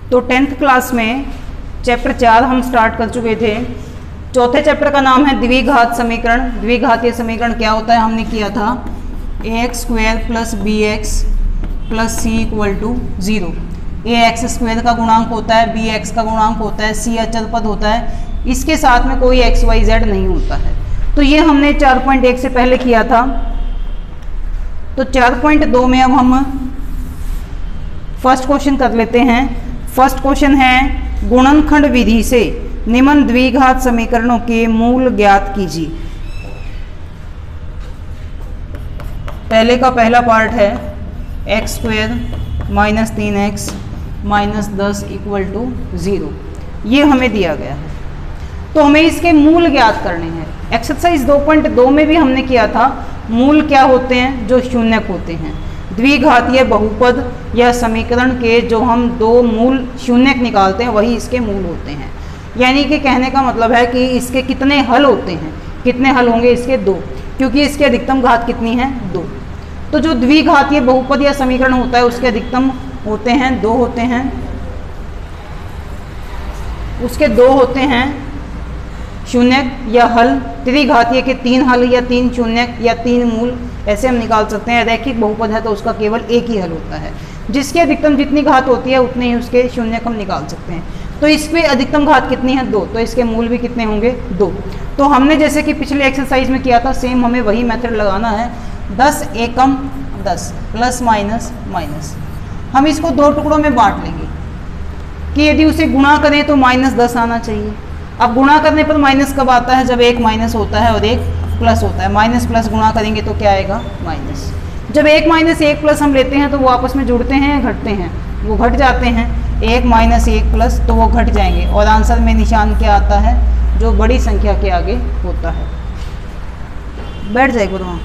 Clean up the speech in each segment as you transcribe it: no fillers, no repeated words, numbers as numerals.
तो 10th class में chapter 4 हम स्टार्ट कर चुके थे। चौथे चैप्टर का नाम है द्विघात समीकरण। द्विघातीय समीकरण क्या होता है हमने किया था, ax square plus B X plus C equal to 0। A X square का गुणांक होता है, बी एक्स का गुणांक होता है, सी अचल पद होता है, इसके साथ में कोई एक्स वाई जेड नहीं होता है। तो ये हमने 4.1 से पहले किया था। तो 4.2 में अब हम फर्स्ट क्वेश्चन कर लेते हैं। फर्स्ट क्वेश्चन है गुणनखंड विधि से निम्न द्विघात समीकरणों के मूल ज्ञात कीजिए। पहले का पहला पार्ट है X square minus 3x minus 10 equal to 0, ये हमें दिया गया है। तो हमें इसके मूल ज्ञात करने हैं। एक्सरसाइज 2.2 में भी हमने किया था, मूल क्या होते हैं, जो शून्यक होते हैं। द्विघातीय बहुपद या समीकरण के जो हम दो मूल शून्यक निकालते हैं वही इसके मूल होते हैं। यानी कि कहने का मतलब है कि इसके कितने हल होते हैं, कितने हल होंगे इसके 2, क्योंकि इसकी अधिकतम घात कितनी है 2। तो जो द्विघातीय बहुपद या समीकरण होता है उसके अधिकतम होते हैं 2 होते हैं, उसके 2 होते हैं शून्यक या हल। त्रिघातीय के 3 हल या 3 शून्यक या 3 मूल ऐसे हम निकाल सकते हैं। रैखिक बहुपद है तो उसका केवल एक ही हल होता है, जिसकी अधिकतम जितनी घात होती है उतने ही उसके शून्यक हम निकाल सकते हैं। तो इसकी अधिकतम घात कितनी है 2, तो इसके मूल भी कितने होंगे 2। तो हमने जैसे कि पिछले एक्सरसाइज में किया था सेम हमें वही मेथड लगाना है। 10 एकम 10 प्लस माइनस माइनस, हम इसको 2 टुकड़ों में बांट लेंगे कि यदि उसे गुणा करें तो माइनस 10 आना चाहिए। अब गुणा करने पर माइनस कब आता है, जब एक माइनस होता है और एक प्लस होता है। माइनस प्लस गुणा करेंगे तो क्या आएगा माइनस। जब एक माइनस एक प्लस हम लेते हैं तो वो आपस में जुड़ते हैं या घटते हैं, वो घट जाते हैं। एक माइनस एक प्लस तो वो घट जाएंगे और आंसर में निशान क्या आता है, जो बड़ी संख्या के आगे होता है। बैठ जाएगा वहाँ।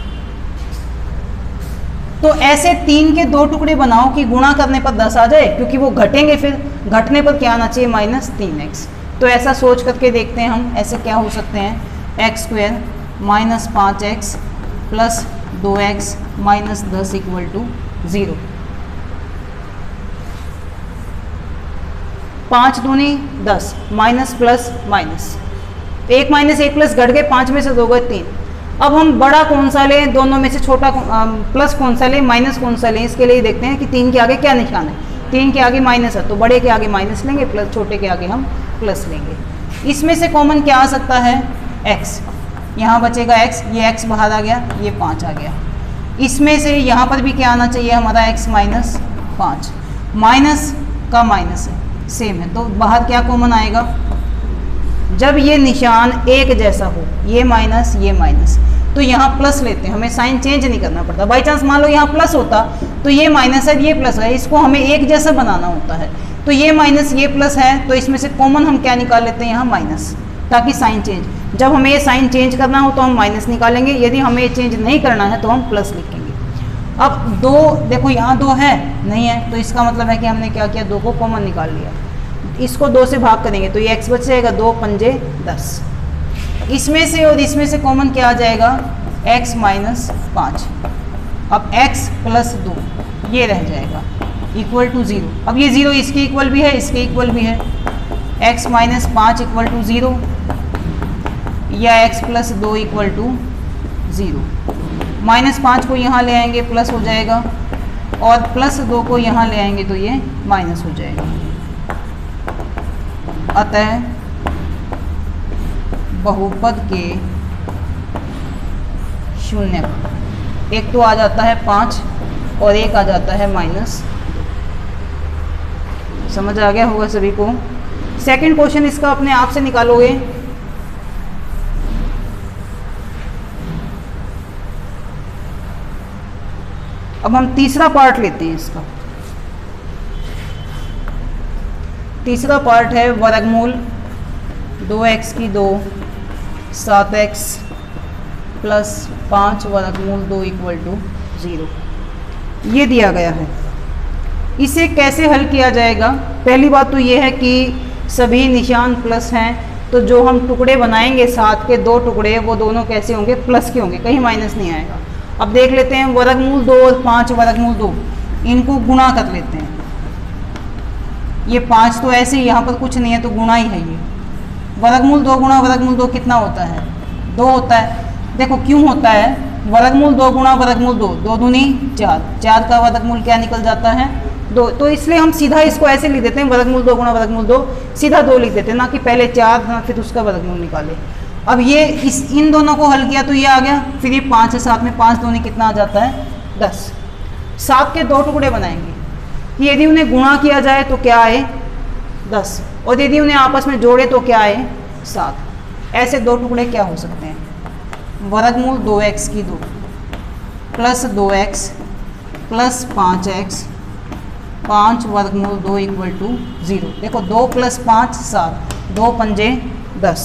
तो ऐसे 3 के 2 टुकड़े बनाओ कि गुणा करने पर 10 आ जाए, क्योंकि वो घटेंगे, फिर घटने पर क्या आना चाहिए माइनस 3x। तो ऐसा सोच करके देखते हैं हम, ऐसे क्या हो सकते हैं, X square minus 5x plus 2x minus 10 equal to 0। 5 दूनी 10 माइनस प्लस माइनस, एक माइनस एक प्लस घट गए, 5 में से 2 गए 3। अब हम बड़ा कौन सा लें, दोनों में से छोटा प्लस कौन सा लें, माइनस कौन सा लें, इसके लिए देखते हैं कि 3 के आगे क्या निशान है। 3 के आगे माइनस है तो बड़े के आगे माइनस लेंगे, प्लस छोटे के आगे हम प्लस लेंगे। इसमें से कॉमन क्या आ सकता है, x, यहाँ बचेगा x, ये x बाहर आ गया, ये 5 आ गया। इसमें से यहाँ पर भी क्या आना चाहिए हमारा x माइनस 5, माइनस का माइनस है सेम है, तो बाहर क्या कॉमन आएगा, जब ये निशान एक जैसा हो, ये माइनस, तो यहाँ प्लस लेते हैं, हमें साइन चेंज नहीं करना पड़ता। बाई चांस मान लो यहाँ प्लस होता तो ये माइनस है ये प्लस है, इसको हमें एक जैसा बनाना होता है। तो ये माइनस ये प्लस है, तो इसमें से कॉमन हम क्या निकाल लेते हैं यहाँ माइनस, ताकि साइन चेंज, जब हमें ये साइन चेंज करना हो तो हम माइनस निकालेंगे, यदि हमें ये चेंज नहीं करना है तो हम प्लस लिखेंगे। अब 2 देखो यहाँ 2 है नहीं है, तो इसका मतलब है कि हमने क्या किया, 2 को कॉमन निकाल लिया। इसको 2 से भाग करेंगे तो ये x बच जाएगा, 2 पंजे 10। इसमें से और इसमें से कॉमन क्या आ जाएगा, x माइनस 5। अब x प्लस 2 ये रह जाएगा इक्वल टू 0। अब ये 0 इसके इक्वल भी है, इसके इक्वल भी है, x माइनस 5 इक्वल टू 0 या x plus 2 equal to 0। Minus 5 को यहाँ ले आएंगे प्लस हो जाएगा, और प्लस 2 को यहाँ ले आएंगे तो ये माइनस हो जाएगा। अतः बहुपद के शून्यक, एक तो आ जाता है 5 और एक आ जाता है माइनस। समझ आ गया होगा सभी को। सेकंड क्वेश्चन इसका अपने आप से निकालोगे। अब हम तीसरा पार्ट लेते हैं इसका। तीसरा पार्ट है वर्गमूल 2x की 2 7x प्लस 5 वर्गमूल 2 इक्वल टू 0, ये दिया गया है। इसे कैसे हल किया जाएगा, पहली बात तो ये है कि सभी निशान प्लस हैं, तो जो हम टुकड़े बनाएंगे 7 के 2 टुकड़े, वो दोनों कैसे होंगे, प्लस के होंगे, कहीं माइनस नहीं आएगा। अब देख लेते हैं वर्गमूल 2 और 5 वर्गमूल 2, इनको गुणा कर लेते हैं। ये 5 तो ऐसे ही, यहाँ पर कुछ नहीं है तो गुणा ही है ये। वर्गमूल 2 गुणा वर्गमूल 2 कितना होता है? 2 होता है। देखो क्यों होता है? वर्गमूल 2 गुणा वर्गमूल 2, 2 दूनी 4, 4 का वर्गमूल क्या निकल जाता है? 2। तो इसलिए हम सीधा इसको ऐसे लिख देते हैं, वर्गमूल 2 गुणा वर्गमूल 2, सीधा 2 लिख देते हैं, ना कि पहले 4 ना फिर उसका वर्गमूल निकाले। अब ये इन दोनों को हल किया तो ये आ गया, फिर ये 5 है साथ में, 5 दूनी कितना आ जाता है? 10। 7 के 2 टुकड़े बनाएंगे कि यदि उन्हें गुणा किया जाए तो क्या आए? 10, और यदि उन्हें आपस में जोड़े तो क्या आए? 7। ऐसे 2 टुकड़े क्या हो सकते हैं? वर्गमूल 2x की 2 प्लस 2x प्लस 5x 5 वर्गमूल 2 इक्वल टू 0। देखो 2 प्लस 5 7, 2 पंजे 10।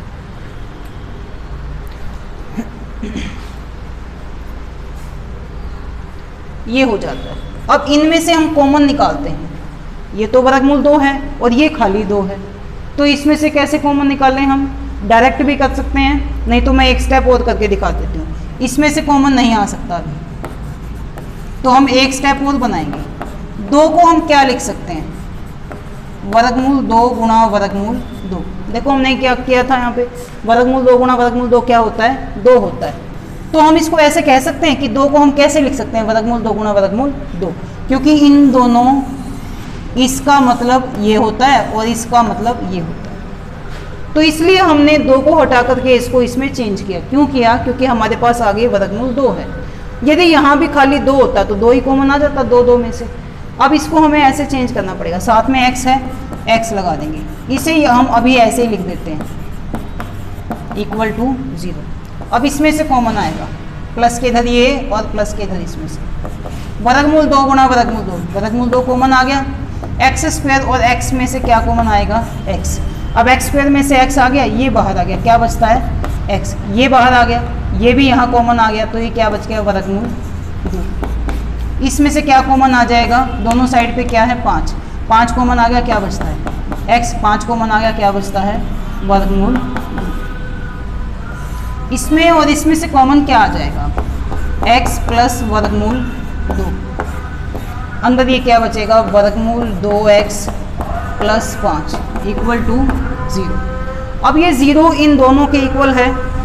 ये हो जाता है। अब इनमें से हम कॉमन निकालते हैं, ये तो वर्गमूल 2 है और ये खाली 2 है, तो इसमें से कैसे कॉमन निकालें? हम डायरेक्ट भी कर सकते हैं, नहीं तो मैं एक स्टेप और करके दिखा देती हूँ। इसमें से कॉमन नहीं आ सकता अभी, तो हम एक स्टेप और बनाएंगे। 2 को हम क्या लिख सकते हैं? वर्गमूल 2 गुणा वर्गमूल 2। देखो हमने क्या किया था यहाँ पे, वर्गमूल 2 गुणा वर्गमूल 2 क्या होता है? 2 होता है। तो हम इसको ऐसे कह सकते हैं कि 2 को हम कैसे लिख सकते हैं? वर्गमूल 2 गुणा वर्गमूल 2, क्योंकि इन दोनों, इसका मतलब ये होता है और इसका मतलब ये होता है। तो इसलिए हमने 2 को हटा करके इसको इसमें चेंज किया। क्यों किया? क्योंकि हमारे पास आगे वर्गमूल 2 है। यदि यहाँ भी खाली 2 होता तो 2 ही कॉमन आ जाता, 2 में से। अब इसको हमें ऐसे चेंज करना पड़ेगा, साथ में x है, x लगा देंगे, इसे हम अभी ऐसे ही लिख देते हैं इक्वल टू 0। अब इसमें से कॉमन आएगा, प्लस के इधर ये और प्लस के इधर इसमें से। वर्गमूल 2 गुणा वर्गमूल 2, वर्गमूल 2 कॉमन आ गया। एक्स स्क्वायर और x में से क्या कॉमन आएगा? x। अब एक्स स्क्वायर में से x आ गया, ये बाहर आ गया, क्या बचता है? x। ये बाहर आ गया, ये भी यहाँ कॉमन आ गया, तो ये क्या बच गया? वर्गमूल 2। इसमें से क्या कॉमन आ जाएगा? दोनों साइड पे क्या है? 5। 5 कॉमन आ गया, क्या बचता है? x। 5 कॉमन आ गया, क्या बचता है? वर्गमूल 2। इसमें और इसमें से कॉमन क्या आ जाएगा? x प्लस वर्गमूल 2। अंदर ये क्या बचेगा? वर्गमूल 2x प्लस 5 इक्वल टू 0। अब ये 0 इन दोनों के इक्वल है,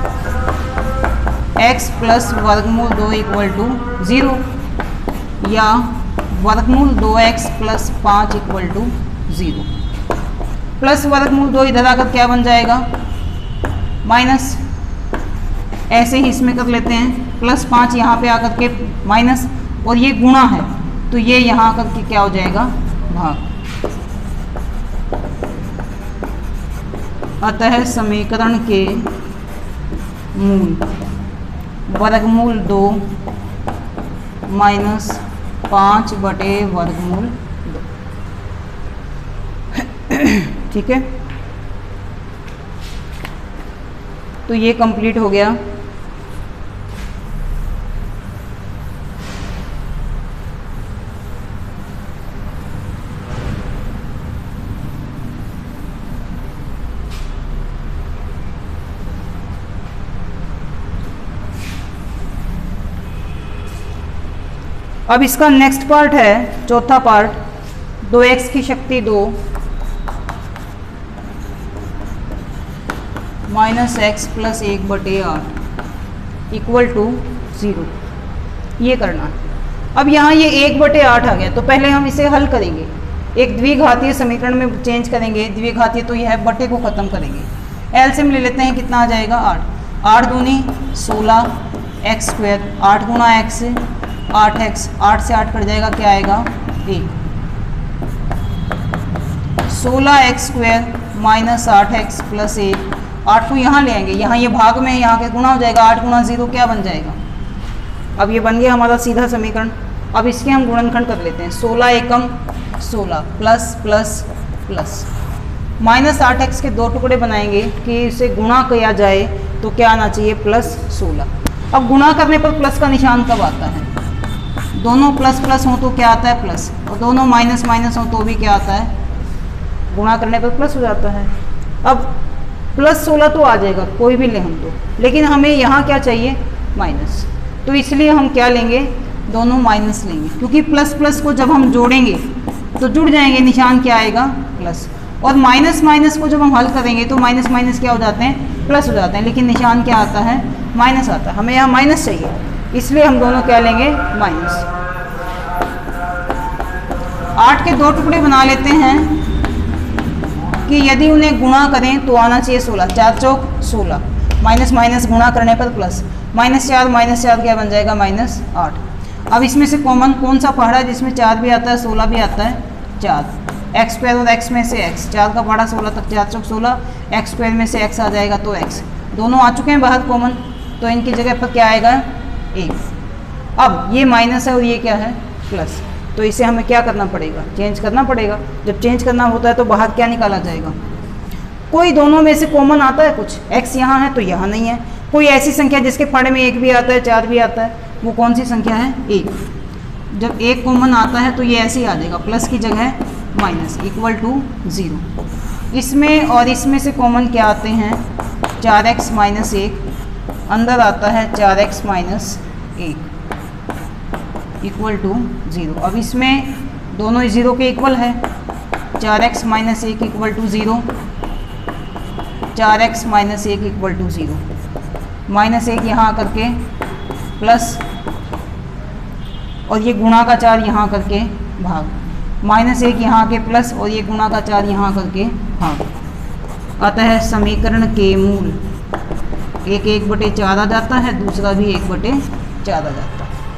x प्लस वर्गमूल 2 इक्वल टू 0, या वर्गमूल 2x plus 5 equal to 0। Plus वर्गमूल 2 इधर आकर क्या बन जाएगा? माइनस। ऐसे ही इसमें कर लेते हैं, प्लस 5 यहाँ पे आकर के माइनस, और ये गुणा है तो ये यहाँ आकर के क्या हो जाएगा? भाग। अतः समीकरण के मूल वर्गमूल 2 माइनस 5 बटे वर्गमूल 2। ठीक है, तो ये कंप्लीट हो गया। अब इसका नेक्स्ट पार्ट है, चौथा पार्ट, 2x की शक्ति 2 माइनस एक्स प्लस 1 बटे 8 इक्वल टू 0। ये करना। अब यहाँ ये 1 बटे 8 आ गया, तो पहले हम इसे हल करेंगे, एक द्विघातीय समीकरण में चेंज करेंगे। द्विघातीय तो यह है, बटे को ख़त्म करेंगे। एलसीएम ले लेते हैं, कितना आ जाएगा? 8। 8 दूनी 16 एक्स स्क्वायर, 8 गुणा एक्स 8x, 8 से 8 कट जाएगा, क्या आएगा? 1। 16x square minus 8x plus 1, 8 को यहाँ ले आएंगे, यहाँ ये भाग में, यहाँ के गुणा हो जाएगा, 8 गुणा 0 क्या बन जाएगा? अब ये बन गया हमारा सीधा समीकरण। अब इसके हम गुणनखंड कर लेते हैं, 16 एकम 16 plus plus plus minus 8x के 2 टुकड़े बनाएंगे कि इसे गुणा किया जाए तो क्या आना चाहिए? प्लस 16। अब गुणा करने पर प्लस का निशान कब आता है? दोनों प्लस प्लस हो तो क्या आता है? प्लस, और दोनों माइनस माइनस हो तो भी क्या आता है? गुणा करने पर प्लस हो जाता है। अब प्लस 16 तो आ जाएगा, कोई भी ले हम तो, लेकिन हमें यहाँ क्या चाहिए? माइनस। तो इसलिए हम क्या लेंगे? दोनों माइनस लेंगे, क्योंकि प्लस प्लस को जब हम जोड़ेंगे तो जुड़ जाएंगे, निशान क्या आएगा प्लस। और माइनस माइनस को जब हम हल करेंगे तो माइनस माइनस क्या हो जाते हैं, प्लस हो जाते हैं, लेकिन निशान क्या आता है, माइनस आता है। हमें यहाँ माइनस चाहिए, इसलिए हम दोनों क्या लेंगे, माइनस। 8 के 2 टुकड़े बना लेते हैं कि यदि उन्हें गुणा करें तो आना चाहिए 16, 4 चौक 16, माइनस माइनस गुणा करने पर प्लस, -4 क्या बन जाएगा, -8। अब इसमें से कॉमन कौन सा पहाड़ा है जिसमें 4 भी आता है 16 भी आता है, 4। एक्स स्क्वायर और एक्स में से एक्स, 4 का पहाड़ा 16 तक, 4 चौक 16, एक्स स्क्वायर में से एक्स आ जाएगा तो एक्स, दोनों आ चुके हैं बाहर कॉमन, तो इनकी जगह पर क्या आएगा, 1। अब ये माइनस है और ये क्या है, प्लस, तो इसे हमें क्या करना पड़ेगा, चेंज करना पड़ेगा। जब चेंज करना होता है तो बाहर क्या निकाला जाएगा, कोई दोनों में से कॉमन आता है कुछ, x यहाँ है तो यहाँ नहीं है, कोई ऐसी संख्या जिसके फाड़े में 1 भी आता है 4 भी आता है, वो कौन सी संख्या है, 1। जब 1 कॉमन आता है तो ये ऐसे ही आ जाएगा, प्लस की जगह माइनस, इक्वल टू 0। इसमें और इसमें से कॉमन क्या आते हैं, 4x - 1, अंदर आता है 4x - 1 इक्वल टू 0। अब इसमें दोनों 0 के इक्वल है, 4x - 1 equal to 0, 4x - 1 equal to 0, -1 यहाँ करके प्लस, और ये गुणा का 4 यहाँ करके भाग, -1 यहाँ के प्लस, और ये गुणा का 4 यहाँ करके भाग, आता है समीकरण के मूल, एक 1/4 आ जाता है, दूसरा भी 1/4 आ जाता है।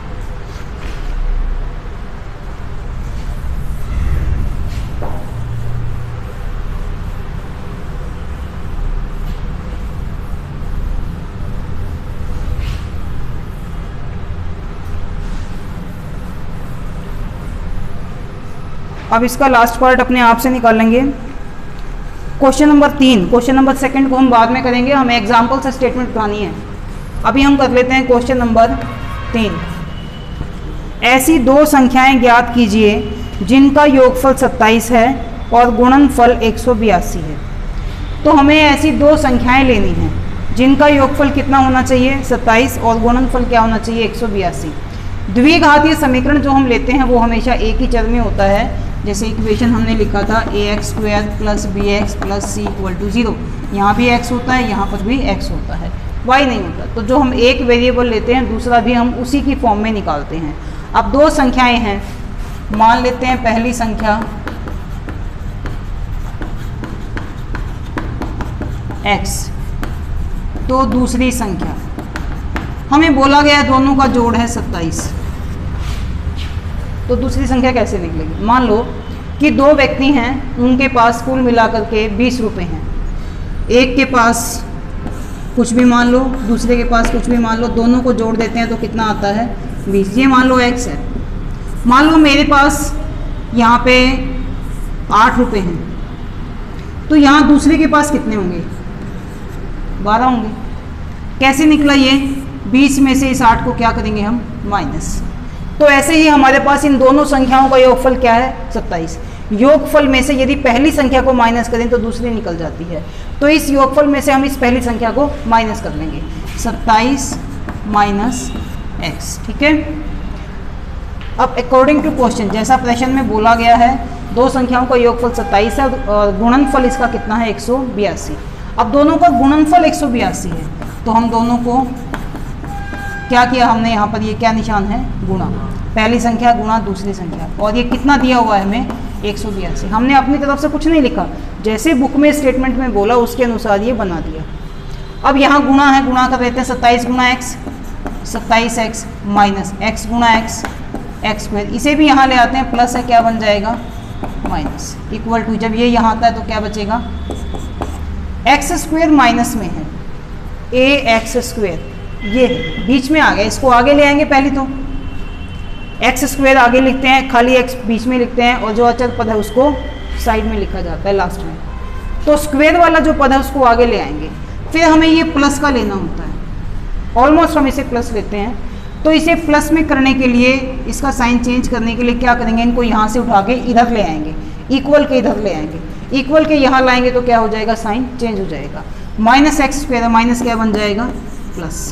अब इसका लास्ट पार्ट अपने आप से निकाल लेंगे। क्वेश्चन नंबर 3, क्वेश्चन नंबर 2 को हम बाद में करेंगे, हमें एग्जाम्पल से स्टेटमेंट उठानी है। अभी हम कर लेते हैं क्वेश्चन नंबर 3। ऐसी 2 संख्याएं ज्ञात कीजिए जिनका योगफल 27 है और गुणनफल 182 है। तो हमें ऐसी 2 संख्याएं लेनी हैं जिनका योगफल कितना होना चाहिए, 27, और गुणनफल क्या होना चाहिए, 182। द्विघातीय समीकरण जो हम लेते हैं वो हमेशा एक ही चर में होता है। जैसे इक्वेशन हमने लिखा था ax² + bx + c = 0, यहाँ भी x होता है, यहाँ पर भी x होता है, y नहीं होता। तो जो हम एक वेरिएबल लेते हैं दूसरा भी हम उसी की फॉर्म में निकालते हैं। अब 2 संख्याएं हैं, मान लेते हैं पहली संख्या x, तो दूसरी संख्या, हमें बोला गया दोनों का जोड़ है 27, तो दूसरी संख्या कैसे निकलेगी। मान लो कि 2 व्यक्ति हैं, उनके पास कुल मिलाकर के 20 रुपये हैं। एक के पास कुछ भी मान लो, दूसरे के पास कुछ भी मान लो, दोनों को जोड़ देते हैं तो कितना आता है, 20। ये मान लो x है। मान लो मेरे पास यहाँ पे 8 रुपये हैं, तो यहाँ दूसरे के पास कितने होंगे, 12 होंगे। कैसे निकला ये, 20 में से इस 8 को क्या करेंगे हम, माइनस। तो ऐसे ही हमारे पास इन दोनों संख्याओं का योगफल क्या है, 27। योगफल में से यदि पहली संख्या को माइनस करें तो दूसरी निकल जाती है, तो इस योगफल में से हम इस पहली संख्या को माइनस कर लेंगे, 27 - x। ठीक है। अब अकॉर्डिंग टू क्वेश्चन, जैसा प्रश्न में बोला गया है, 2 संख्याओं का योगफल 27 है और गुणनफल इसका कितना है, 182। अब दोनों का गुणनफल 182 है, तो हम दोनों को क्या किया हमने, यहाँ पर ये क्या निशान है, गुणा, पहली संख्या गुणा दूसरी संख्या, और ये कितना दिया हुआ है हमें, 182। हमने अपनी तरफ से कुछ नहीं लिखा, जैसे बुक में स्टेटमेंट में बोला उसके अनुसार ये बना दिया। अब यहाँ गुणा है, गुणा कर देते हैं, 27 × x, 27x minus x × x², इसे भी यहाँ ले आते हैं, प्लस है, क्या बन जाएगा, माइनस, इक्वल टू, जब ये यहाँ आता है तो क्या बचेगा, x² माइनस में है, ax², ये बीच में आ गया, इसको आगे ले आएंगे। पहले तो x² आगे लिखते हैं, खाली x बीच में लिखते हैं, और जो अचल पद है उसको साइड में लिखा जाता है लास्ट में। तो स्क्वायर वाला जो पद है उसको आगे ले आएंगे। फिर हमें ये प्लस का लेना होता है, ऑलमोस्ट हम इसे प्लस लेते हैं। तो इसे प्लस में करने के लिए, इसका साइन चेंज करने के लिए क्या करेंगे, इनको यहाँ से उठा के इधर ले आएंगे, इक्वल के इधर ले आएंगे, इक्वल के यहाँ लाएंगे तो क्या हो जाएगा, साइन चेंज हो जाएगा, -x², माइनस क्या बन जाएगा, प्लस।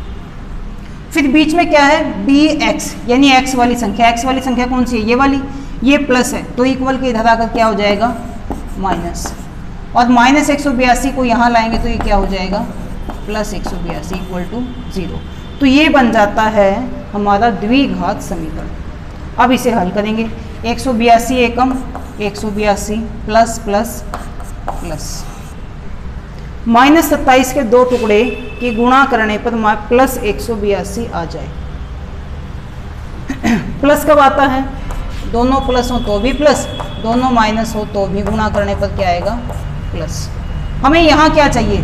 फिर बीच में क्या है, bx, यानी x वाली संख्या। x वाली संख्या कौन सी है, ये वाली, ये प्लस है तो इक्वल के इधर आकर क्या हो जाएगा माइनस, और माइनस 182 को यहाँ लाएंगे तो ये क्या हो जाएगा प्लस 182 इक्वल टू 0। तो ये बन जाता है हमारा द्विघात समीकरण। अब इसे हल करेंगे, 182 एकम 182 प्लस प्लस प्लस माइनस 27 के 2 टुकड़े की गुणा करने पर प्लस 182 आ जाए। प्लस कब आता है, दोनों प्लस हो तो भी प्लस, दोनों माइनस हो तो भी गुणा करने पर क्या आएगा प्लस। हमें यहाँ क्या चाहिए,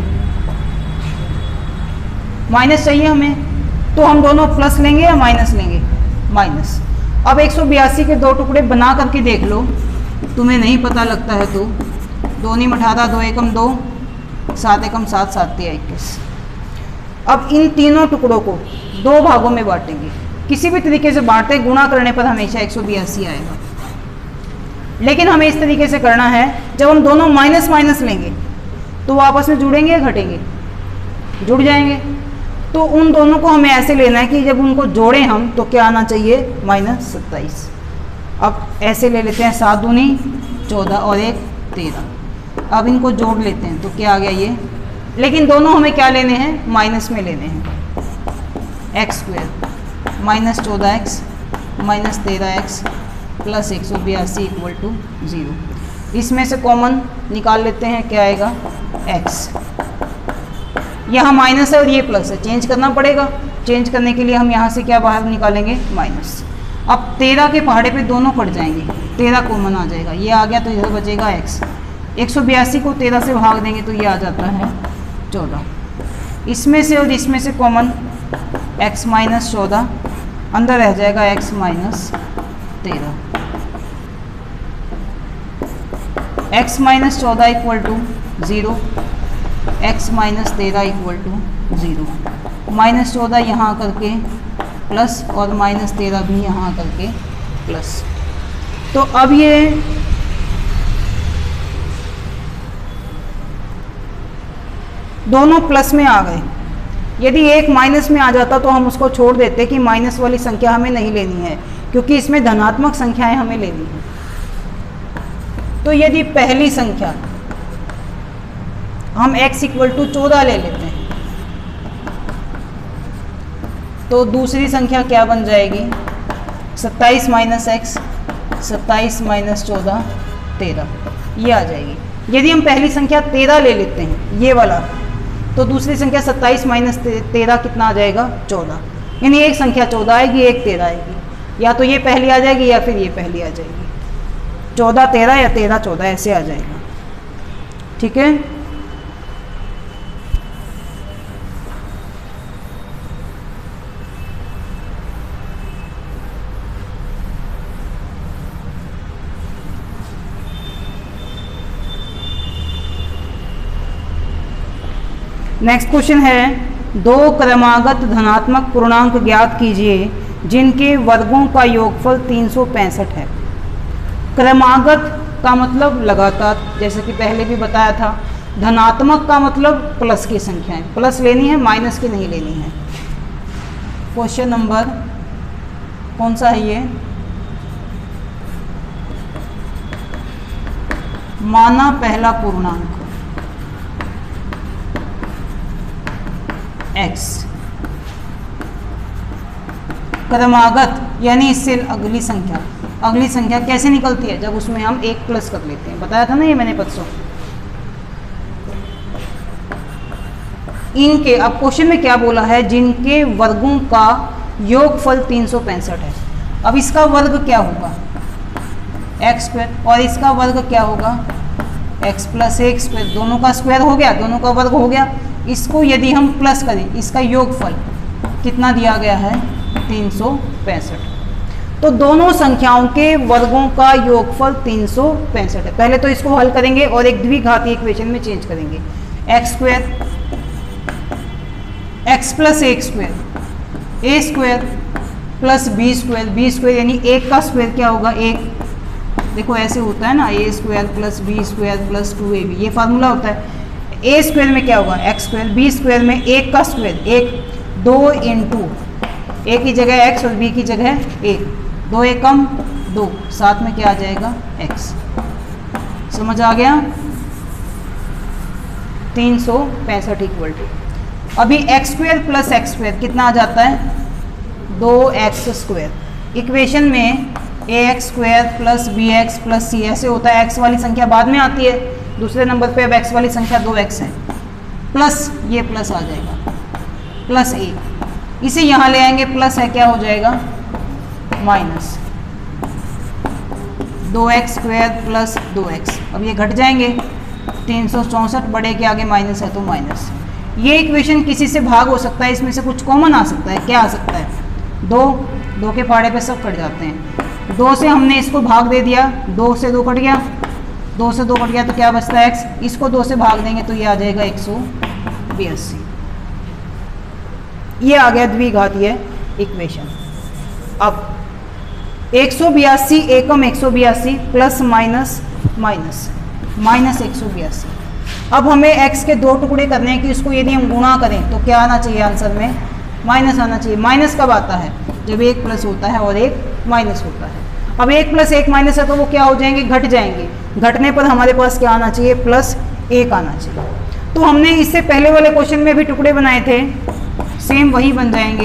माइनस चाहिए हमें, तो हम दोनों प्लस लेंगे या माइनस लेंगे, माइनस। अब 182 के 2 टुकड़े बना करके देख लो, तुम्हें नहीं पता लगता है तो 2 × 18 2 एकम 2 7 एकम 7 7 21। अब इन तीनों टुकड़ों को 2 भागों में बांटेंगे, किसी भी तरीके से बांटे, गुणा करने पर हमेशा 182 आएगा। लेकिन हमें इस तरीके से करना है, जब हम दोनों माइनस माइनस लेंगे तो वो आपस में जुड़ेंगे या घटेंगे, जुड़ जाएंगे। तो उन दोनों को हमें ऐसे लेना है कि जब उनको जोड़ें हम तो क्या आना चाहिए माइनस 27। अब ऐसे ले लेते हैं, 7 दूनी 14 और 1 13। अब इनको जोड़ लेते हैं तो क्या आ गया ये, लेकिन दोनों हमें क्या लेने हैं, माइनस में लेने हैं। X square minus 14x minus 13x plus 182 equal to 0। इसमें से कॉमन निकाल लेते हैं, क्या आएगा x। यहाँ माइनस है और ये प्लस है, चेंज करना पड़ेगा। चेंज करने के लिए हम यहाँ से क्या बाहर निकालेंगे माइनस। अब 13 के पहाड़े पे दोनों कट जाएंगे, 13 कॉमन आ जाएगा, ये आ गया तो इधर बचेगा x। 182 को 13 से भाग देंगे तो ये आ जाता है 14। इसमें से और इसमें से कॉमन x माइनस 14, अंदर रह जाएगा x minus 13। x minus 14 equal to 0, x minus 13 equal to 0। Minus 14 यहाँ करके प्लस और माइनस 13 भी यहाँ करके प्लस। तो अब ये दोनों प्लस में आ गए। यदि एक माइनस में आ जाता तो हम उसको छोड़ देते कि माइनस वाली संख्या हमें नहीं लेनी है, क्योंकि इसमें धनात्मक संख्याएं हमें लेनी है। तो यदि पहली संख्या हम x इक्वल टू 14 ले लेते हैं तो दूसरी संख्या क्या बन जाएगी, 27 माइनस एक्स 27 माइनस 14 13, ये आ जाएगी। यदि हम पहली संख्या 13 ले लेते हैं ये वाला, तो दूसरी संख्या 27 माइनस 13 कितना आ जाएगा 14। यानी एक संख्या 14 आएगी, एक 13 आएगी, या तो ये पहली आ जाएगी या फिर ये पहली आ जाएगी। 14 13 या 13 14 ऐसे आ जाएगा, ठीक है। नेक्स्ट क्वेश्चन है, 2 क्रमागत धनात्मक पूर्णांक ज्ञात कीजिए जिनके वर्गों का योगफल 365 है। क्रमागत का मतलब लगातार, जैसे कि पहले भी बताया था। धनात्मक का मतलब प्लस की संख्याएं, प्लस लेनी है, माइनस की नहीं लेनी है। क्वेश्चन नंबर कौन सा है ये, माना पहला पूर्णांक x क्रमागत, यानी इससे अगली संख्या कैसे निकलती है, जब उसमें हम 1 प्लस कर लेते हैं। बताया था ना ये मैंने परसों। इनके, अब क्वेश्चन में क्या बोला है, जिनके वर्गों का योगफल 365 है। अब इसका वर्ग क्या होगा एक्स स्क्वायर, और इसका वर्ग क्या होगा x प्लस 1 स्क्वायर। दोनों का स्क्वायर हो गया, दोनों का वर्ग हो गया। इसको यदि हम प्लस करें, इसका योगफल कितना दिया गया है 365। तो दोनों संख्याओं के वर्गों का योगफल 365 है। पहले तो इसको हल करेंगे और एक द्विघातीय इक्वेशन में चेंज करेंगे। X square X plus 1 square, A square plus B square, B square यानी 1 का स्क्वायर क्या होगा 1। देखो ऐसे होता है ना, A square plus B square plus 2ab, ये फार्मूला होता है। ए स्क्वायर में क्या होगा एक्स स्क्वायर, बी स्क्वायर में 1 का स्क्वायर 1, 2 इंटू ए की जगह x और बी की जगह 1, 2 एकम 2, साथ में क्या आ जाएगा x। समझ आ गया? 365 इक्वल टू, अभी X square plus X square कितना आ जाता है 2x²। इक्वेशन में ax² plus bx plus c ऐसे होता है। x वाली संख्या बाद में आती है, दूसरे नंबर पे अब x वाली संख्या 2x है, प्लस ये प्लस आ जाएगा प्लस 1, इसे यहाँ ले आएंगे प्लस है, क्या हो जाएगा माइनस 2x² प्लस 2x। अब ये घट जाएंगे, 364 बड़े के आगे माइनस है तो माइनस। ये इक्वेशन किसी से भाग हो सकता है, इसमें से कुछ कॉमन आ सकता है। क्या आ सकता है 2 के फाड़े पे सब कट जाते हैं। 2 से हमने इसको भाग दे दिया, 2 से 2 कट गया, 2 से 2 कट गया तो क्या बचता है x, इसको 2 से भाग देंगे तो ये आ जाएगा 182। ये आ गया द्विघातीय इक्वेशन। अब 182 एकम 182 प्लस माइनस माइनस माइनस 182। अब हमें x के 2 टुकड़े करने हैं कि इसको यदि हम गुणा करें तो क्या आना चाहिए आंसर में, माइनस आना चाहिए। माइनस कब आता है, जब एक प्लस होता है और एक माइनस होता है। अब 1 प्लस 1 माइनस है तो वो क्या हो जाएंगे, घट जाएंगे। घटने पर हमारे पास क्या आना चाहिए, +1 आना चाहिए। तो हमने इससे पहले वाले क्वेश्चन में भी टुकड़े बनाए थे, सेम वही बन जाएंगे।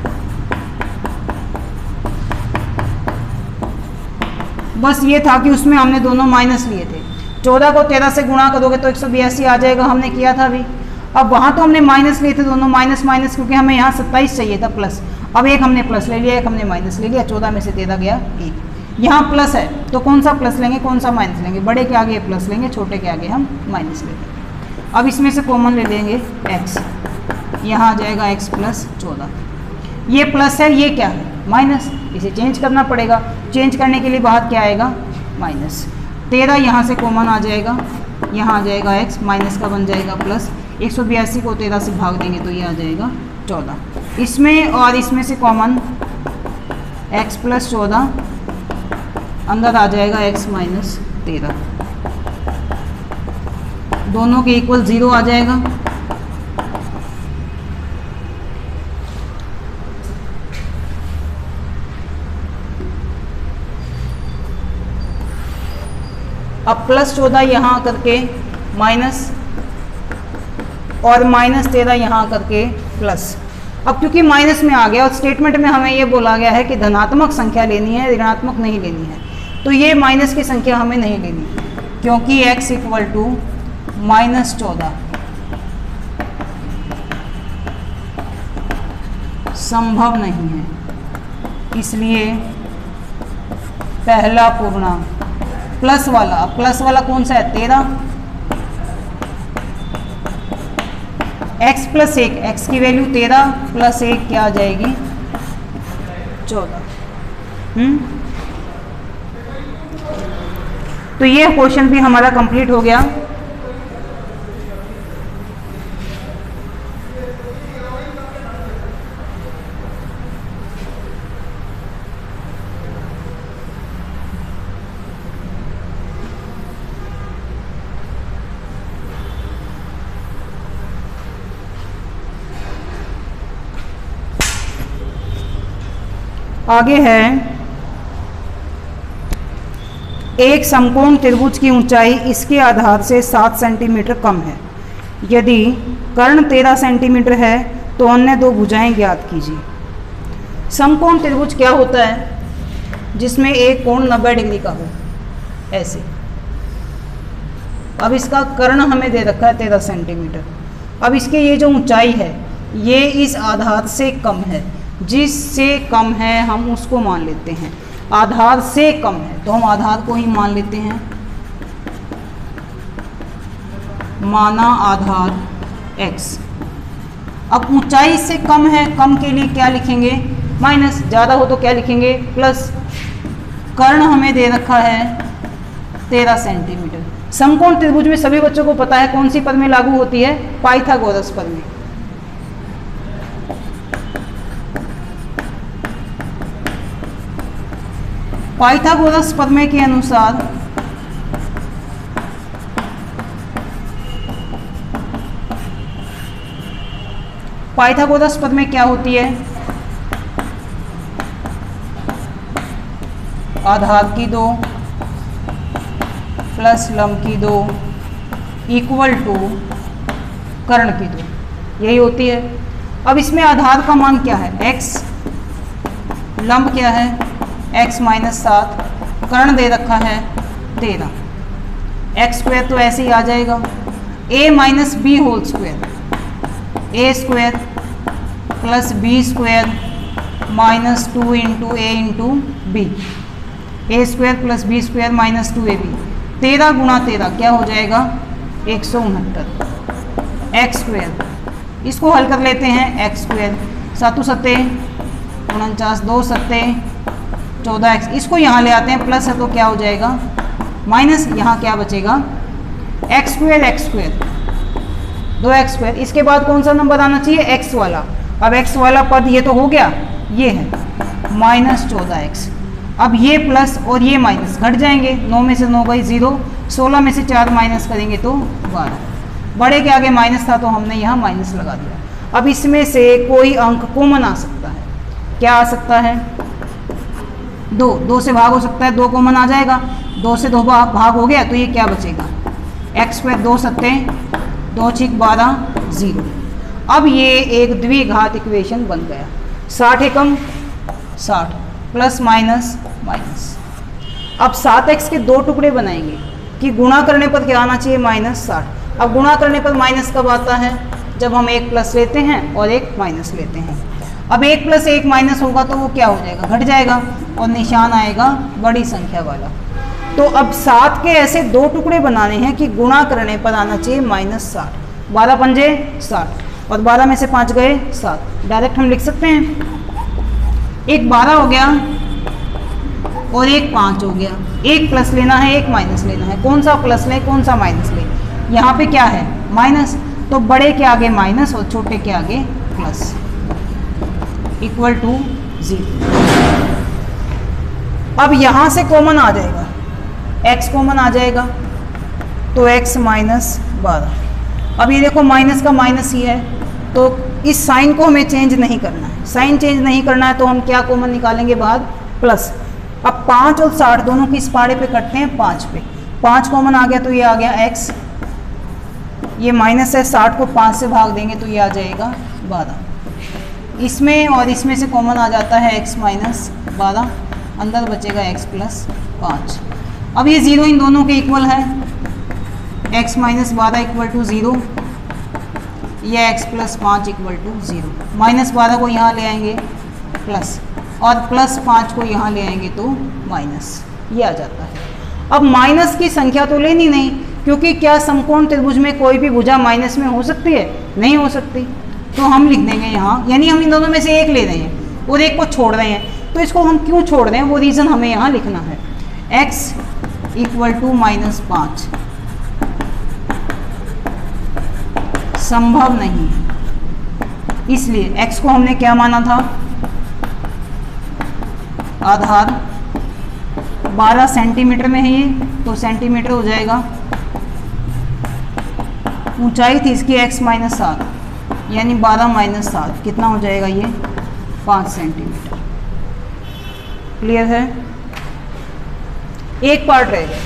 बस ये था कि उसमें हमने दोनों माइनस लिए थे। 14 को 13 से गुणा करोगे तो 182 आ जाएगा, हमने किया था अभी। अब वहाँ तो हमने माइनस लिए थे दोनों, माइनस माइनस, क्योंकि हमें यहाँ 27 चाहिए था प्लस। अब एक हमने प्लस ले लिया, एक हमने माइनस ले लिया, 14 में से 13 गया 1। यहाँ प्लस है तो कौन सा प्लस लेंगे, कौन सा माइनस लेंगे, बड़े के आगे प्लस लेंगे, छोटे के आगे हम माइनस लेंगे। अब इसमें से कॉमन ले लेंगे x, यहाँ आ जाएगा x + 14। ये प्लस है, ये क्या है माइनस, इसे चेंज करना पड़ेगा। चेंज करने के लिए बाहर क्या आएगा माइनस। 13 यहाँ से कॉमन आ जाएगा, यहाँ आ जाएगा x, माइनस का बन जाएगा प्लस। 182 को 13 से भाग देंगे तो ये आ जाएगा 14। इसमें और इसमें से कॉमन x + 14, अंदर आ जाएगा x - 13, दोनों के इक्वल 0 आ जाएगा। अब +14 यहाँ करके माइनस और -13 यहाँ करके प्लस। अब क्योंकि माइनस में आ गया और स्टेटमेंट में हमें ये बोला गया है कि धनात्मक संख्या लेनी है, ऋणात्मक नहीं लेनी है, तो ये माइनस की संख्या हमें नहीं लेनी, क्योंकि x = -14 संभव नहीं है। इसलिए पहला पूर्णांक प्लस वाला कौन सा है 13, x + 1, x की वैल्यू 13 + 1 क्या आ जाएगी 14। तो ये क्वेश्चन भी हमारा कंप्लीट हो गया। आगे है, एक समकोण त्रिभुज की ऊंचाई इसके आधार से 7 सेंटीमीटर कम है। यदि कर्ण 13 सेंटीमीटर है तो अन्य दो भुजाएं ज्ञात कीजिए। समकोण त्रिभुज क्या होता है, जिसमें एक कोण 90 डिग्री का हो, ऐसे। अब इसका कर्ण हमें दे रखा है 13 सेंटीमीटर। अब इसके ये जो ऊंचाई है ये इस आधार से कम है, जिससे कम है हम उसको मान लेते हैं। आधार से कम है तो हम आधार को ही मान लेते हैं, माना आधार x। अब ऊंचाई से कम है, कम के लिए क्या लिखेंगे माइनस, ज़्यादा हो तो क्या लिखेंगे प्लस। कर्ण हमें दे रखा है 13 सेंटीमीटर। समकोण त्रिभुज में सभी बच्चों को पता है कौन सी पद में लागू होती है, पाइथागोरस पद में। पाइथागोरस प्रमेय के अनुसार पाइथागोरस प्रमेय क्या होती है, आधार की 2 प्लस लंब की 2 इक्वल टू कर्ण की 2, यही होती है। अब इसमें आधार का मान क्या है x, लंब क्या है x माइनस 7, कर्ण दे रखा है 13, एक्स स्क्वायर तो ऐसे ही आ जाएगा, a minus B whole square, A square plus B square minus 2 into A into B, A square plus B square minus 2ab, 13 गुणा 13 क्या हो जाएगा 169, एक्स स्क्वायर, इसको हल कर लेते हैं एक्स स्क्वायर, 7 सत्ते 49, 2 सत्ते 14x, इसको यहाँ ले आते हैं, प्लस है तो क्या हो जाएगा माइनस, यहाँ क्या बचेगा एक्स स्क्वायर 2x स्क्वायर, इसके बाद कौन सा नंबर आना चाहिए x वाला। अब x वाला पद ये तो हो गया, ये है माइनस 14x, अब ये प्लस और ये माइनस घट जाएंगे, 9 में से 9 गई 0, 16 में से 4 माइनस करेंगे तो 12, बड़े के आगे माइनस था तो हमने यहाँ माइनस लगा दिया। अब इसमें से कोई अंक कॉमन आ सकता है, क्या आ सकता है 2 से भाग हो सकता है, 2 कॉमन आ जाएगा, 2 से 2 भाग हो गया तो ये क्या बचेगा एक्स स्क्वायर, 2 सत्ते 2 छिक 12 0। अब ये एक द्विघात इक्वेशन बन गया, 60 एकम 60 प्लस माइनस माइनस। अब 7x के 2 टुकड़े बनाएंगे कि गुणा करने पर क्या आना चाहिए -60। अब गुणा करने पर माइनस कब आता है, जब हम एक प्लस लेते हैं और एक माइनस लेते हैं। अब 1 प्लस 1 माइनस होगा तो वो क्या हो जाएगा, घट जाएगा और निशान आएगा बड़ी संख्या वाला। तो अब 7 के ऐसे 2 टुकड़े बनाने हैं कि गुणा करने पर आना चाहिए -60, 12 पंजे 60 और 12 में से 5 गए 7, डायरेक्ट हम लिख सकते हैं, एक 12 हो गया और एक 5 हो गया, एक प्लस लेना है एक माइनस लेना है, कौन सा प्लस लें कौन सा माइनस लें, यहाँ पे क्या है माइनस, तो बड़े के आगे माइनस और छोटे के आगे प्लस इक्वल टू 0। अब यहाँ से कॉमन आ जाएगा, x कॉमन आ जाएगा तो x माइनस 12। अब ये देखो माइनस का माइनस ही है तो इस साइन को हमें चेंज नहीं करना है, साइन चेंज नहीं करना है तो हम क्या कॉमन निकालेंगे बाहर प्लस। अब 5 और 60 दोनों की इस पाड़े पे कटते हैं 5 पे, 5 कॉमन आ गया तो ये आ गया x, ये माइनस है 60 को 5 से भाग देंगे तो ये आ जाएगा 12, इसमें और इसमें से कॉमन आ जाता है x माइनस 12, अंदर बचेगा x प्लस 5। अब ये 0 इन दोनों के इक्वल है, x माइनस 12 इक्वल टू 0, ये x plus 5 equal to 0, minus 12 को यहाँ ले आएंगे प्लस और प्लस 5 को यहाँ ले आएंगे तो माइनस, ये आ जाता है। अब माइनस की संख्या तो लेनी नहीं, क्योंकि क्या समकोण त्रिभुज में कोई भी भुजा माइनस में हो सकती है, नहीं हो सकती, तो हम लिख देंगे यहाँ, यानी हम इन दोनों में से एक ले रहे हैं और एक को छोड़ रहे हैं, तो इसको हम क्यों छोड़ रहे हैं वो रीज़न हमें यहाँ लिखना है। x इक्वल टू -5 संभव नहीं, इसलिए x को हमने क्या माना था आधार, 12 सेंटीमीटर में है ये तो सेंटीमीटर हो जाएगा, ऊंचाई थी इसकी x माइनस 7 यानी 12 माइनस 7 कितना हो जाएगा ये 5 सेंटीमीटर। क्लियर है, एक पार्ट रहेगा।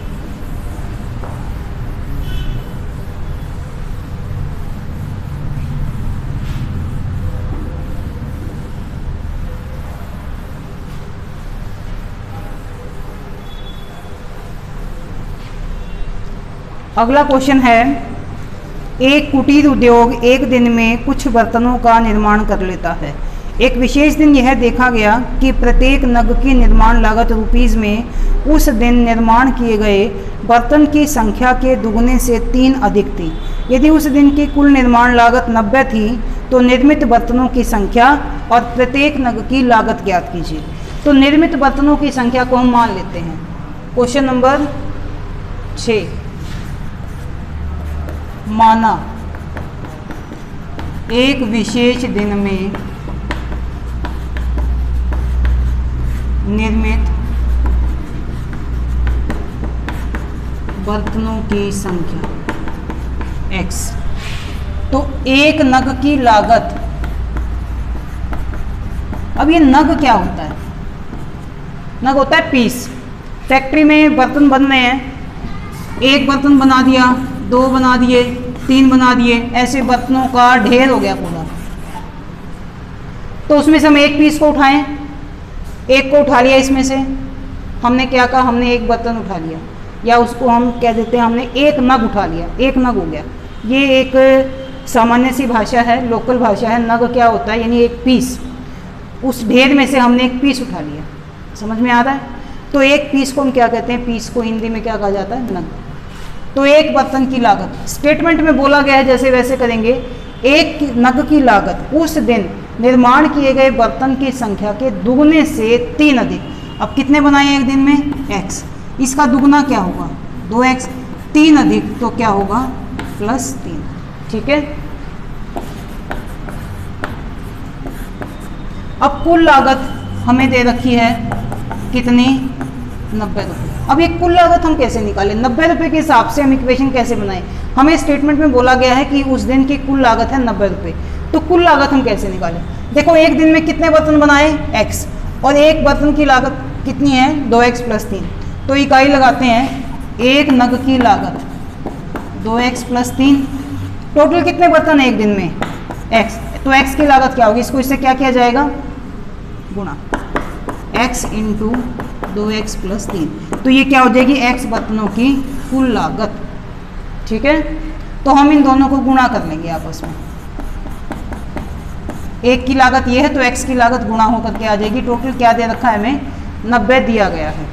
अगला क्वेश्चन है, एक कुटीर उद्योग एक दिन में कुछ बर्तनों का निर्माण कर लेता है। एक विशेष दिन यह देखा गया कि प्रत्येक नग की निर्माण लागत रुपीज़ में उस दिन निर्माण किए गए बर्तन की संख्या के दुगने से 3 अधिक थी। यदि उस दिन की कुल निर्माण लागत 90 थी तो निर्मित बर्तनों की संख्या और प्रत्येक नग की लागत ज्ञात कीजिए। तो निर्मित बर्तनों की संख्या को हम मान लेते हैं। क्वेश्चन नंबर 6, माना एक विशेष दिन में निर्मित बर्तनों की संख्या x, तो एक नग की लागत, अब ये नग क्या होता है, नग होता है पीस। फैक्ट्री में बर्तन बन रहे हैं, एक बर्तन बना दिया, दो बना दिए, तीन बना दिए, ऐसे बर्तनों का ढेर हो गया पूरा। तो उसमें से हम एक पीस को उठाएं, एक को उठा लिया, इसमें से हमने क्या कहा, हमने एक बर्तन उठा लिया, या उसको हम कह देते हैं हमने एक नग उठा लिया, एक नग हो गया। ये एक सामान्य सी भाषा है, लोकल भाषा है। नग क्या होता है, यानी एक पीस, उस ढेर में से हमने एक पीस उठा लिया। समझ में आ रहा है? तो एक पीस को हम क्या कहते हैं, पीस को हिंदी में क्या कहा जाता है, नग। तो एक बर्तन की लागत स्टेटमेंट में बोला गया है, जैसे वैसे करेंगे। एक नग की लागत उस दिन निर्माण किए गए बर्तन की संख्या के दुगने से 3 अधिक। अब कितने बनाए एक दिन में, x, इसका दुगना क्या होगा 2x, 3 अधिक तो क्या होगा +3। ठीक है। अब कुल लागत हमें दे रखी है कितनी, 90 रुपये। अब ये कुल लागत हम कैसे निकालें, 90 रुपये के हिसाब से हम इक्वेशन कैसे बनाएं। हमें स्टेटमेंट में बोला गया है कि उस दिन की कुल लागत है 90 रुपये, तो कुल लागत हम कैसे निकालें। देखो एक दिन में कितने बर्तन बनाए, x, और एक बर्तन की लागत कितनी है 2x + 3। तो इकाई लगाते हैं, एक नग की लागत 2x + 3। टोटल कितने बर्तन है एक दिन में, x, तो x की लागत क्या होगी, इसको इससे क्या किया जाएगा, गुणा x × 2x + 3। तो ये क्या हो जाएगी, x बर्तनों की कुल लागत। ठीक है। तो हम इन दोनों को गुणा कर लेंगे आपस में। एक की लागत ये है तो x की लागत गुणा होकर के आ जाएगी। टोटल क्या दे रखा है हमें, 90 दिया गया है।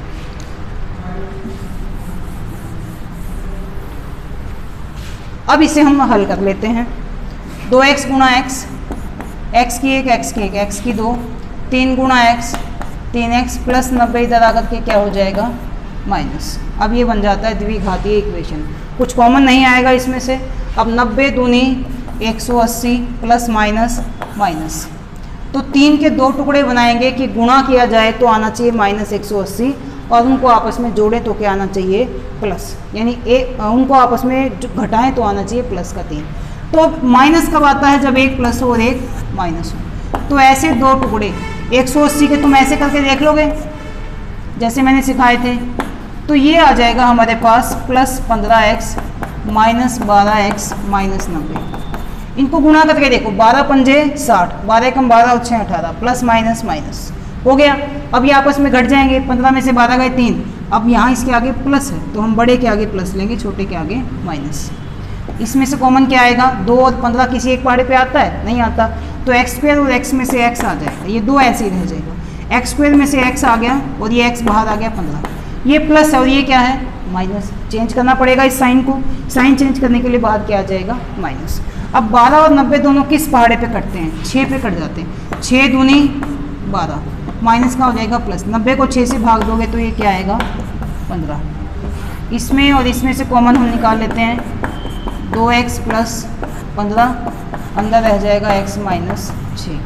अब इसे हम हल कर लेते हैं। 2x × x, x की 1, x की 1, x की 2, 3 × x, 3x + 90 इधर आकर के क्या हो जाएगा, माइनस। अब ये बन जाता है द्विघातीय इक्वेशन। कुछ कॉमन नहीं आएगा इसमें से। अब 90 दूनी 180 प्लस माइनस माइनस, तो 3 के 2 टुकड़े बनाएंगे कि गुणा किया जाए तो आना चाहिए -180, और उनको आपस में जोड़ें तो क्या आना चाहिए, प्लस। यानी उनको आपस में घटाएं तो आना चाहिए +3। तो अब माइनस कब आता है, जब एक प्लस हो और एक माइनस हो। तो ऐसे 2 टुकड़े 180 के तुम ऐसे करके देख लोगे जैसे मैंने सिखाए थे। तो ये आ जाएगा हमारे पास +15x -12x -90। इनको गुणा करके देखो, 12 पंजे 60, 12 कम 12 और 6 18, प्लस माइनस माइनस हो गया। अब ये आपस में घट जाएंगे, 15 में से 12 गए 3। अब यहाँ इसके आगे प्लस है तो हम बड़े के आगे प्लस लेंगे, छोटे के आगे माइनस। इसमें से कॉमन क्या आएगा, 2 और 15 किसी एक पहाड़े पे आता है, नहीं आता। तो x² और x में से x आ जाएगा, ये 2 ऐसे ही रह जाएगा। x² में से x आ गया और ये x बाहर आ गया 15। ये प्लस है और ये क्या है, माइनस। चेंज करना पड़ेगा इस साइन को। साइन चेंज करने के लिए बाद क्या आ जाएगा, माइनस। अब 12 और 90 दोनों किस पहाड़े पे कटते हैं, 6 पे कट जाते हैं। 6 दूनी 12, माइनस का हो जाएगा प्लस। 90 को 6 से भाग दोगे तो ये क्या आएगा, 15। इसमें और इसमें से कॉमन हम निकाल लेते हैं, 2x + 15, अंदर रह जाएगा x - 6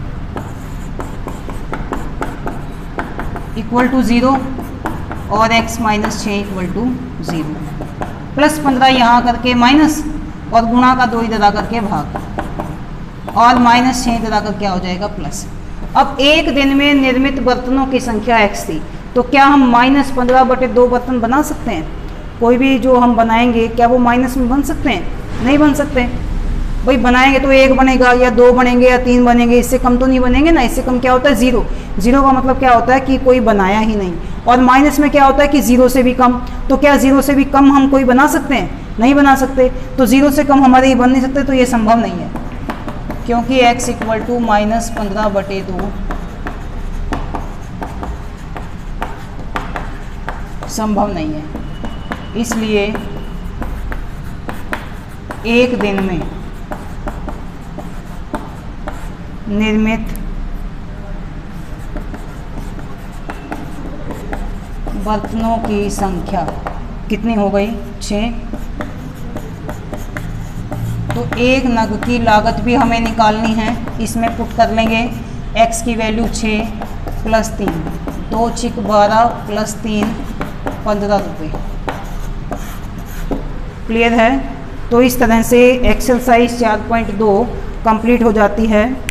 = 0, और x - 6 = 0। +15 यहाँ करके माइनस, और गुणा का 2 इधर आकर के भाग, और -6 इधर आकर क्या हो जाएगा, प्लस। अब एक दिन में निर्मित बर्तनों की संख्या x थी, तो क्या हम -15/2 बर्तन बना सकते हैं। कोई भी जो हम बनाएंगे क्या वो माइनस में बन सकते हैं, नहीं बन सकते। भाई बनाएंगे तो 1 बनेगा या 2 बनेंगे या 3 बनेंगे, इससे कम तो नहीं बनेंगे ना। इससे कम क्या होता है, 0। 0 का मतलब क्या होता है कि कोई बनाया ही नहीं। और माइनस में क्या होता है कि 0 से भी कम। तो क्या 0 से भी कम हम कोई बना सकते हैं, नहीं बना सकते। तो 0 से कम हमारे ये बन नहीं सकते, तो ये संभव नहीं है, क्योंकि x = -15/2 संभव नहीं है। इसलिए एक दिन में निर्मित बर्तनों की संख्या कितनी हो गई, 6। तो एक नग की लागत भी हमें निकालनी है, इसमें पुट कर लेंगे। x की वैल्यू 6 + 3, 2 × 12 + 3 15 रुपये। क्लियर है। तो इस तरह से एक्सरसाइज 4.2 कंप्लीट हो जाती है।